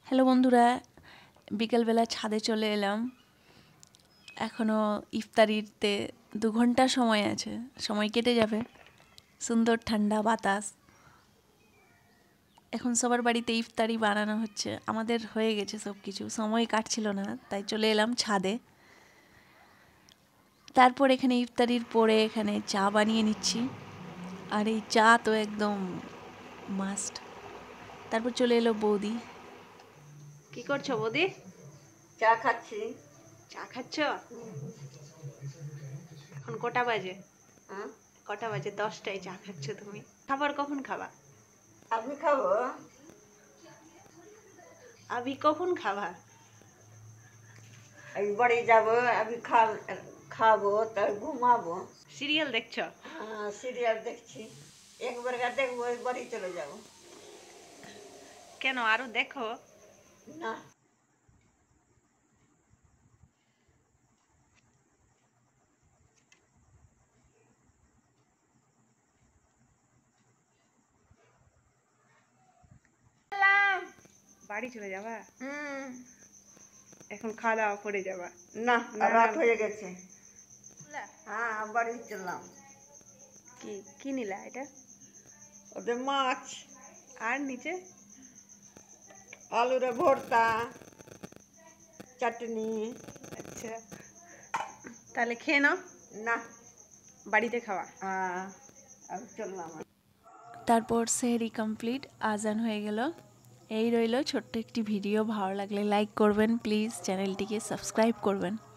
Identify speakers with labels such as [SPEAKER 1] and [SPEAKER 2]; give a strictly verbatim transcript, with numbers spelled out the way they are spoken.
[SPEAKER 1] Hello বন্ধুরা, বিকেলবেলা ছাদে চলে এলাম। এখনও ইফতারিতে দু ঘন্টা সময় আছে, সময় কেটে যাবে। সুন্দর ঠান্ডা বাতাস। এখন সবার বাড়িতে ইফতারি বানানো হচ্ছে, আমাদের হয়ে গেছে সব কিছু, সময় কাটছিল না, তাই চলে এলাম ছাদে। তারপর এখানে ইফতারির পরে এখানে চা বানিয়ে নিচ্ছি, আর এই চা তো একদম মাস্ট। তারপর চলে এলো বৌদি। কি করছো বৌদি?
[SPEAKER 2] চা খাচ্ছি।
[SPEAKER 1] চা খাচ্ছ? এখন কটা বাজে?
[SPEAKER 2] হ্যাঁ,
[SPEAKER 1] কটা বাজে? দশটায় চা খাচ্ছ তুমি? খাবার কখন খাবা?
[SPEAKER 2] আমি খাবো।
[SPEAKER 1] আবি কখন খাবা?
[SPEAKER 2] আমি বাড়ি যাবো, আমি খা- খাবো, তার ঘুমাবো।
[SPEAKER 1] সিরিয়াল দেখছো?
[SPEAKER 2] হ্যাঁ, সিরিয়াল দেখছি। একবার দেখবো, বাড়ি চলে যাবো।
[SPEAKER 1] কেন, আরো দেখো।
[SPEAKER 2] না,
[SPEAKER 1] বাড়ি চলে যাবা?
[SPEAKER 2] হুম,
[SPEAKER 1] এখন খাওয়া দাওয়া করে যাবা?
[SPEAKER 2] না,
[SPEAKER 1] না,
[SPEAKER 2] রাত
[SPEAKER 1] না।
[SPEAKER 2] হয়ে গেছে। হ্যাঁ, বাড়ি চললাম।
[SPEAKER 1] কি কি নিলা এটা?
[SPEAKER 2] ওদের মাছ,
[SPEAKER 1] আর নিচে?
[SPEAKER 2] আলুরে ভর্তা, চাটনি।
[SPEAKER 1] আচ্ছা, তাহলে খেয়ে নাও,
[SPEAKER 2] না,
[SPEAKER 1] বাড়িতে খাওয়া।
[SPEAKER 2] হ্যাঁ, আমি চললাম।
[SPEAKER 1] তারপর সেহরি কমপ্লিট, আজান হয়ে গেল। এই রইল ছোট্ট একটি ভিডিও। ভালো লাগলে লাইক করবেন প্লিজ, চ্যানেলটিকে সাবস্ক্রাইব করবেন।